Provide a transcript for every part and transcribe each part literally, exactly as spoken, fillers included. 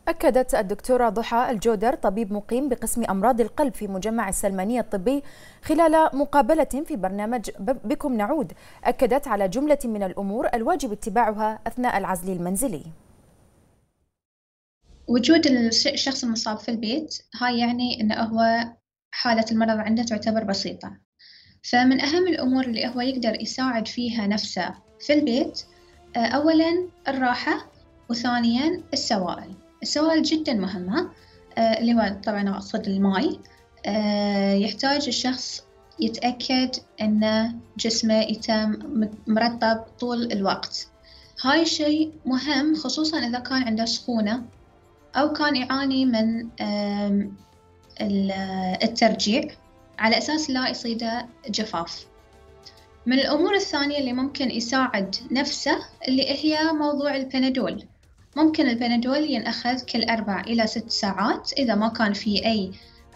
أكدت الدكتورة ضحى الجودر طبيب مقيم بقسم أمراض القلب في مجمع السلمانية الطبي خلال مقابلة في برنامج بكم نعود، أكدت على جملة من الأمور الواجب اتباعها أثناء العزل المنزلي. وجود الشخص المصاب في البيت هاي يعني إنه هو حالة المرض عنده تعتبر بسيطة، فمن أهم الأمور اللي هو يقدر يساعد فيها نفسه في البيت أولاً الراحة، وثانياً السوائل. السوائل جداً مهمة، اللي هو طبعاً أقصد الماء. يحتاج الشخص يتأكد أن جسمه يتم مرطب طول الوقت. هاي الشيء مهم خصوصاً إذا كان عنده سخونة أو كان يعاني من الترجيع على أساس لا يصيده جفاف. من الأمور الثانية اللي ممكن يساعد نفسه اللي هي موضوع البنادول. ممكن البنادول ينأخذ كل أربع إلى ست ساعات إذا ما كان في أي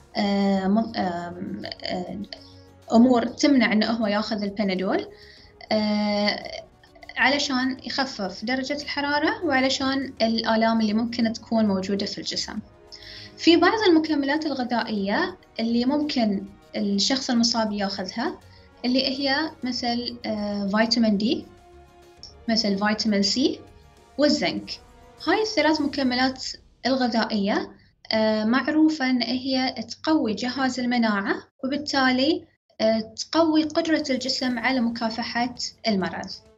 أمور تمنع إنه هو ياخذ البنادول، علشان يخفف درجة الحرارة وعلشان الآلام اللي ممكن تكون موجودة في الجسم. في بعض المكملات الغذائية اللي ممكن الشخص المصاب ياخذها اللي هي مثل فيتامين دي، مثل فيتامين سي والزنك. هاي الثلاث مكملات الغذائية معروفة إن هي تقوي جهاز المناعة، وبالتالي تقوي قدرة الجسم على مكافحة المرض.